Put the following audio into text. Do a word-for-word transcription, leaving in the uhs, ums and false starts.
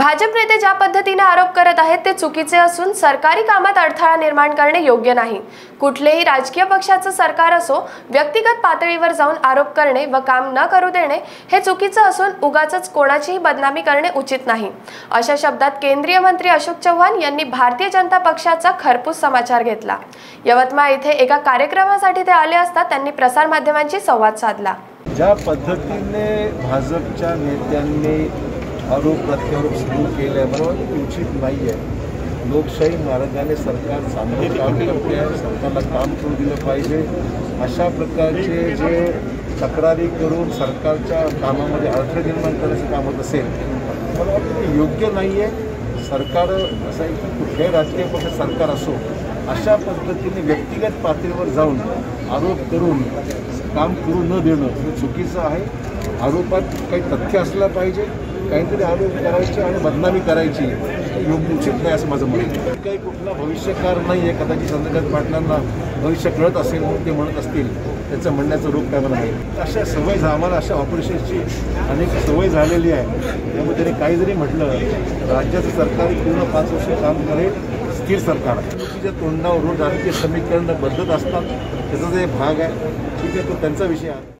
भाजप नेते ज्या पद्धतीने आरोप करत आहेत ते चुकीचे असून सरकारी कामात अडथळा निर्माण करणे योग्य नाही। कुठलेही राजकीय पक्षाचे सरकार असो, व्यक्तिगत पातळीवर जाऊन आरोप करणे व काम न करू देणे हे चुकीचे असून उगाचच कोणाचीही बदनामी करणे उचित नाही। अशा शब्दात केंद्रीय मंत्री अशोक चव्हाण यांनी भारतीय जनता पक्षाचा खरपूस समाचार घेतला। यवतमाळ येथे एका कार्यक्रमासाठी ते आले असता त्यांनी प्रसार माध्यमांशी संवाद साधला। ज्या पद्धतीने भाजपच्या नेत्यांनी आरोप प्रत्यारोप सुरू केल्यावर उचित नाही आहे। लोकशाही मार्गाने सरकार चांगलं काम करते आहे, सरकारला काम करू दिलं पाहिजे। अशा प्रकारचे जे तक्रारी करून सरकारच्या कामामध्ये अडथळे निर्माण करण्याचं काम होत असेल, मला वाटतं ते योग्य नाही आहे। सरकार असं आहे की कुठल्याही राजकीय पक्ष सरकार असो, अशा पद्धतीने व्यक्तिगत पातळीवर जाऊन आरोप करून काम करू न देणं हे चुकीचं आहे। आरोपात काही तथ्य असलं पाहिजे, काहीतरी आरोप करायचे आणि बदनामी करायची योग्य उचित नाही असं माझं मत आहे। काही कुठला भविष्यकार नाही आहे, कदाचित चंद्रकांत पाटलांना भविष्य कळत असेल म्हणून ते म्हणत असतील, त्याचं म्हणण्याचं रूप काय मला नाही। अशा सवय आम्हाला अशा ऑपरेशन्सची अनेक सवय झालेली आहे, त्यामुळे त्यांनी काही जरी म्हटलं, राज्याचं सरकार पूर्ण पाच वर्ष काम करेल, स्थिर सरकार आहे। तिच्या तोंडावर रोज राजकीय समीकरण बदलत असतात, त्याचा जे भाग आहे ठीक आहे, तो त्यांचा विषय आहे।